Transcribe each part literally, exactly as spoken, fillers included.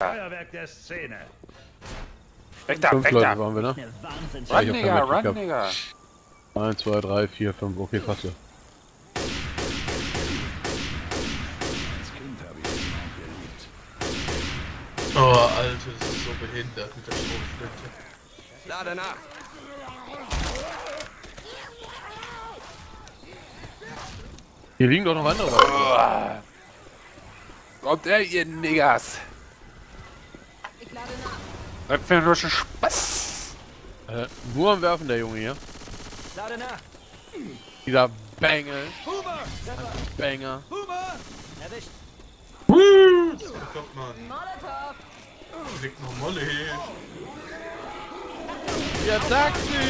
Feuerwerk der Szene. Weg da, Fünf weg Leute da. waren wir, ne? Run, Digga, run, Digga. eins, zwei, drei, vier, fünf, okay, fasse. Oh, Alter, das ist so behindert mit der Schrotflinte. Lade nach. Hier liegen doch noch andere Waffen. Kommt her, ihr Niggas. Ich lade nach. Das wäre nur schon Spaß. Äh, nur am Werfen, der Junge hier. Lade nach. Dieser Bengel. Huber! Banger. Huber! Erwischt. Oh Gott, Mann. Molotov. Leg noch Molle hin. Ja, Taxi!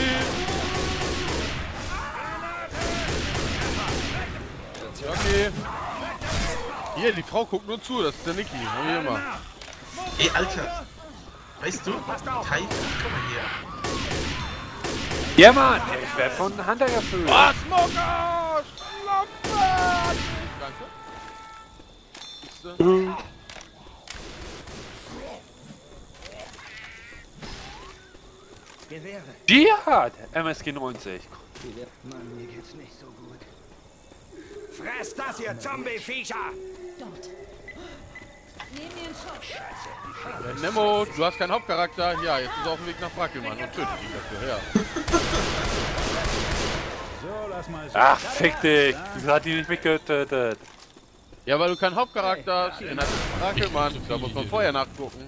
Okay. Hier, die Frau guckt nur zu, das ist der Niki. Hör hier mal. Ey, Alter. Weißt du? Kai, komm mal her. Ja, Mann. Ich werde von Hunter gefüllt. Was, Smoker! Schlampe! Danke. Siehste? Gewehre. Jihad. M S G neunzig. Mann, mir geht's nicht so gut. Fress das, ihr Zombie-Viecher! Dort. Nehmen wir einen Schuss. Äh, Nemo, du hast keinen Hauptcharakter. Ja, jetzt ist er auf dem Weg nach Brackelmann und tötet ihn dafür, ja. So, lass mal so. Ach, fick dich. Wieso hat die nicht mitgetötet? Ja, weil du keinen Hauptcharakter hast. In der Brackelmann, da muss man vorher nachgucken.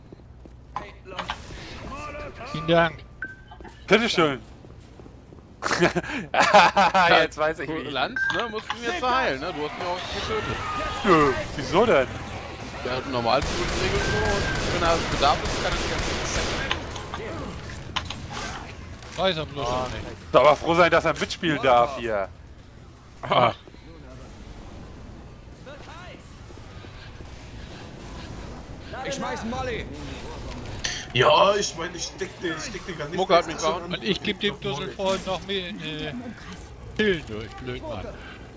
Vielen Dank. Bitteschön. Jetzt weiß ich nicht. Lanz, ne, musst du mir jetzt verheilen, ne? Du hast mich auch getötet. Nö, wieso denn? Ja, normal ist gute Regel so und wenn er Bedarf ist, kann er nicht ganz Weiß er bloß auch nicht. Soll aber froh sein, dass er mitspielen darf hier. ah. Ich schmeiß einen Molly! Ja, ich meine, ich steck den, ich steck den gar nicht. Mucke hat mich schon gehauen. an- Und ich geb dem Dusselfreund noch mehr äh, Pillen durch, Blödmann.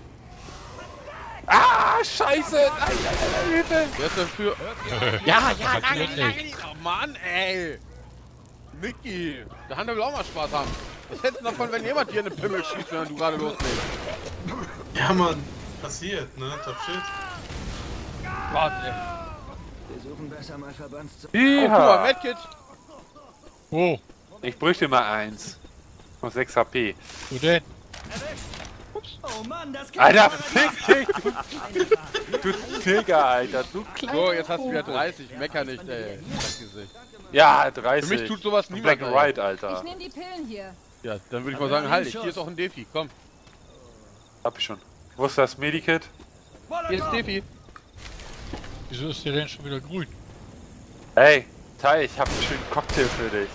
Ah, scheiße! Nein, nein, nein, Hilfe! Wer ist denn für... Ja, ja, nein, Nein, oh Mann, ey! Niki, da Hand will auch mal Spaß haben. Was hältst du davon, wenn jemand dir eine Pimmel schießt, während du gerade loslegst? Ja, Mann. Passiert, ne? Top shit. Warte. Wir suchen besser mal Verbandszu... Oh, guck mal, Ja. Medkit! Wo? Ich bräuchte mal eins. Noch sechs H P. Wo denn? Oh Mann, das geht Alter, fick dich! Du, du Digga, Alter, du klein. So, jetzt hast du wieder dreißig, mecker nicht, ey. Das Gesicht. Ja, dreißig. Für mich tut sowas Black niemand, and ey. White, Alter. Ich nehme die Pillen hier. Ja, dann würde ich mal sagen, halt dich, hier ist auch ein Defi, komm. Hab ich schon. Wo ist das Medikit? Hier ist Defi. Wieso ist der denn schon wieder grün? Hey, Tai, ich hab einen schönen Cocktail für dich.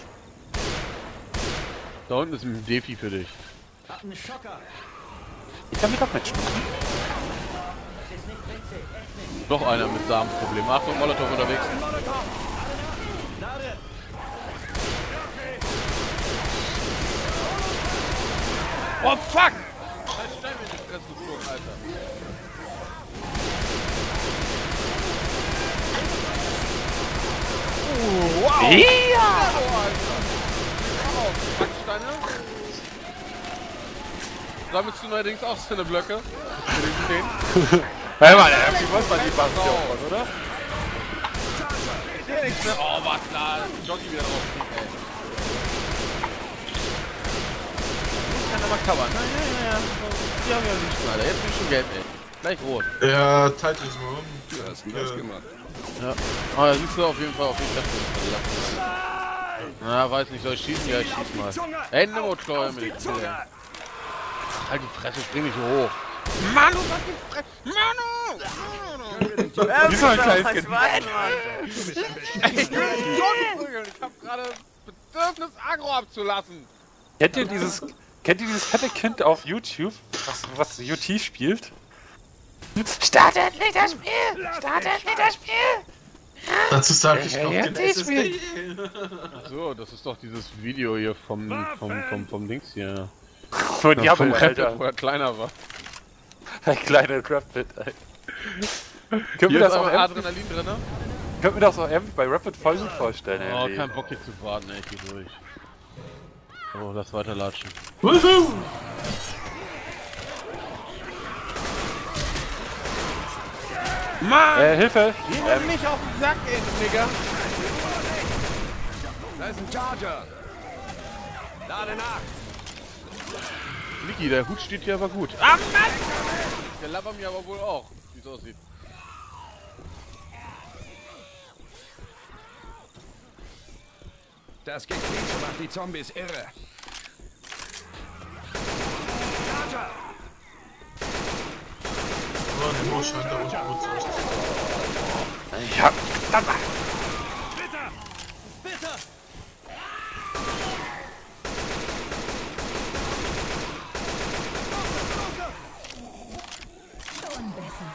Da unten ist ein Defi für dich. Hab einen Schocker! Ich kann mich doch mitschnuppen. Noch einer mit Samenproblem. Achtung, Molotov unterwegs. Lade! Oh fuck! Scheiß Stein mir in die Fresse geflogen, Alter. Oh, wow! Ja! Backsteine. Sammelst du neuerdings auch so eine Blöcke? Für den zehn? Hey Mann, irgendwie muss man die Bastion, oder? Ich seh nichts mehr. Oh, was da? Jockey wieder drauf. Ey. Ich kann aber covern. Ja, ja, ja. Die haben ja nicht Alter. Jetzt bin ich schon gelb, ey. Gleich rot. Ja, teilt dich mal um. Du hast nice gemacht. Ja. Aber da siehst du auf jeden Fall auf jeden Fall. Na, weiß nicht, soll ich schießen? Ja, ich schieß mal. Ey, Nemo, Chloe mit den Zähnen. Halt die Fresse, spring mich hoch. Manu, was die Fresse? Manu! Wie so ein kleines Kind. Ich will dich totprügeln. Ich hab gerade Bedürfnis, Agro abzulassen. Kennt ihr dieses, kennt ihr dieses fette Kind auf YouTube, was, was U T spielt? Start endlich das Spiel! Start endlich das Spiel! Dazu sag ich Ja, noch ja, den das S S D. Ach so, das ist doch dieses Video hier vom, vom, vom, vom Dings hier. Von Ja, vom Jammel, Rapid, wo Alter. er kleiner war. Ein kleiner Crafted, Alter. Können Hier wir ist das auch aber empfen? Adrenalin drin, ne? könnte mir das auch irgendwie bei Rapid voll gut vorstellen, Oh, irgendwie. kein Bock hier zu warten, ey, ich geh durch. Oh, lass weiterlatschen. Wuhu! Mann! Äh, Hilfe! Geh mir nicht auf den Sack, ey, Digga! Da ist ein Charger. Lade nach. Niki, der Hut steht hier aber gut. Ah, Mann! Der labert mir aber wohl auch, wie es aussieht. Das Gequietsche macht die Zombies irre. Charger. Oh, der Mo scheint da unten gut zurecht. Ich hab... Bitte! Bitte! Schon besser.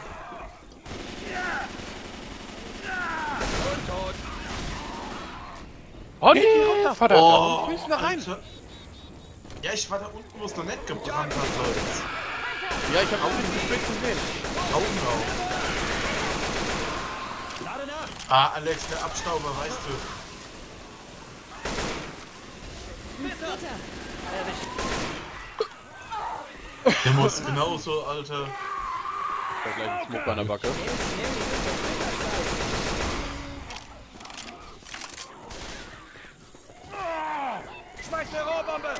Untot. Oh, Niki, runter! Verdammt! Oh, Willst du da rein? Alter. Ja, ich war da unten, wo es noch nicht gebrannt hat, Leute. Ja, ich hab auch nicht spät gesehen. Augen auf. Lade nach. Ah, Alex, der Abstauber, weißt du. Der muss genauso, Alter. Da gleich ein Smoke an der Backe. Schmeiß eine Rohrbombe.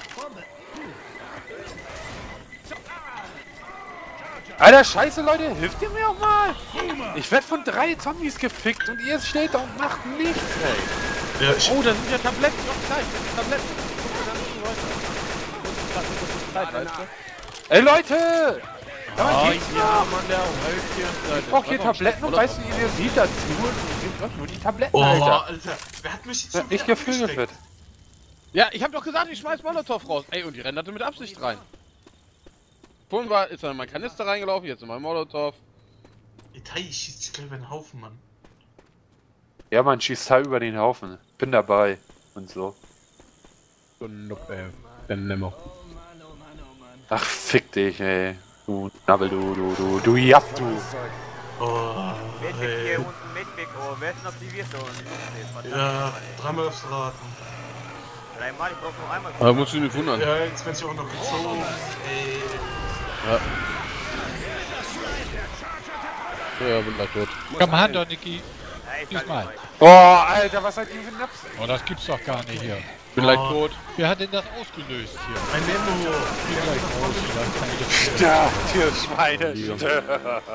Alter, scheiße, Leute, hilft ihr mir auch mal? Ich werd von drei Zombies gefickt und ihr steht da und macht nichts, ey. Ja, ich, Oh, da sind ja Tabletten, doch gleich, das sind Tabletten. Guck mal, da sind Ey, Leute! Kann man Oh geht's ja, Mann, der hält hier. Ich brauch hier Tabletten und weißt du, ihr sieht dazu und ihr nehmt doch nur die Tabletten, oh, Alter. Alter. Wer hat mich jetzt Wird schon nicht wieder gefügelt angesteckt? wird. Ja, ich hab doch gesagt, ich schmeiß Molotow raus. Ey, und die rennen hatte mit Absicht rein. Vorhin war, ist er in mein Kanister reingelaufen, jetzt in mein Molotow. Itai, ich schieß dich gleich über den Haufen, Mann. Ja, man schießt halt über den Haufen. Bin dabei. Und so. So nup, ey. Dann nimmer. Ach, fick dich, ey. Du Nabbel, du, du, du, du Japp, du. Oh, Medweg hey. hier unten, Medweg, oh, wer ist denn aktiviert da unten? Ja, dreimal aufs Raten. Dreimal, ich brauch nur einmal. Aber musst du dich nicht wundern. Ja, jetzt wird sich auch noch gezogen. Ey. Ja. Ja, bin gleich tot. Komm, Hand doch, Niki. Ey, ich Diesmal. kann nicht Oh, Alter, was seid ihr für Naps? Oh, das gibt's doch gar nicht hier. Bin gleich Oh. tot. Wer hat denn das ausgelöst hier? Ein Memo. Ich bin gleich raus, vielleicht kann ich das Ja, ihr Schweine.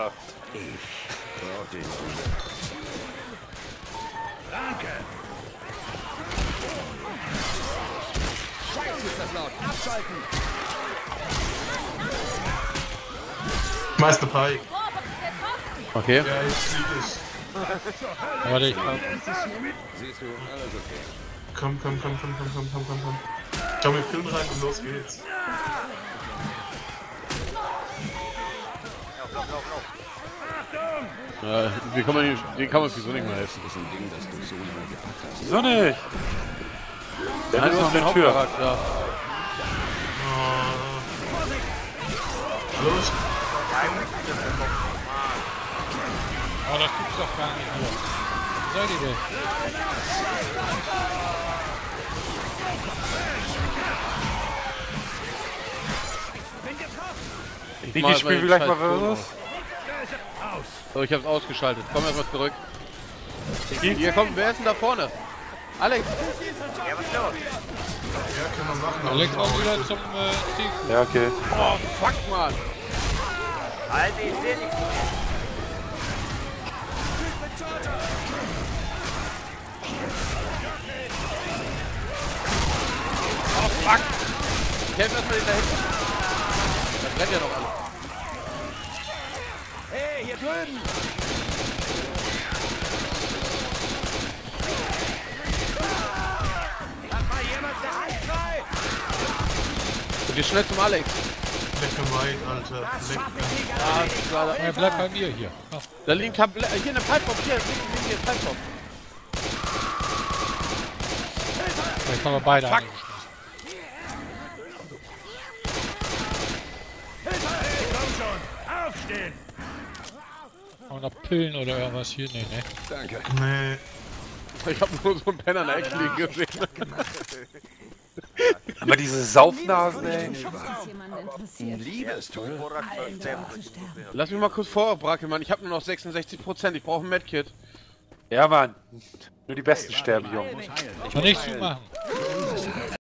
Danke. Scheiße, ist das laut. Abschalten. Meister Pike. Okay. Ja, jetzt flieg ich. Warte, ich komm. Siehst du, alles okay. Komm, komm, komm, komm, komm, komm, komm, komm, komm. Schau mir Pillen rein und los geht's. Lauf, lauf, lauf, lauf. Ja, wie kann man, den kann man wieso nicht mehr helfen. Das ist ein Ding, das du so lange gepackt hast. Wieso nicht? Der Nein, ist du noch hast den eine Tür. Hauptcharakter. Hallo? ich- Oh, das gibt's doch gar nicht hier. Wo seid ihr denn? Ich Niki, mach spiel mal vielleicht den mal scheiß Ton was. aus. So, ich hab's ausgeschaltet. Komm erstmal zurück. Niki? Hier, komm, wer ist denn da vorne? Alex! Ja, was ist los? Ja, können wir machen. Alex auch wieder zum äh, Steve. Ja, okay. Oh, fuck, Mann! Alter, ich seh nichts mehr. Oh, fuck! Ich helf erstmal den da hinten. Da brennt ja noch alles. Hey, hier drüben. Hat mal jemand der Hand frei? Und geh schnell zum Alex. Lecker Mike, Alter. Das Lecker. schaff ich nicht Ah, alleine. das ist leider. Er bleibt bei mir hier. Ach, Da liegt Tablet. Hier eine Pipebomb. Hier, liegt hier eine Pipebomb. jetzt haben wir beide Fuck. angeschlossen. Hilfe, hey, komm schon. Aufstehen. Oh, wir noch Pillen oder irgendwas hier? Nee, ne? Danke. Nee. Ich hab nur so einen Penner in der Ecke liegen gesehen. Aber diese Saufnasen, ey. Wenn das jemanden interessiert. Liebestoll. Vorrat Allen sterben. daran zu sterben. Lass mich mal kurz vor, Brackelmann. Ich hab nur noch sechsundsechzig Prozent. Ich brauche ein Medkit. Ja, Mann. Nur die Besten sterben, Jungs. Kann ich zumachen.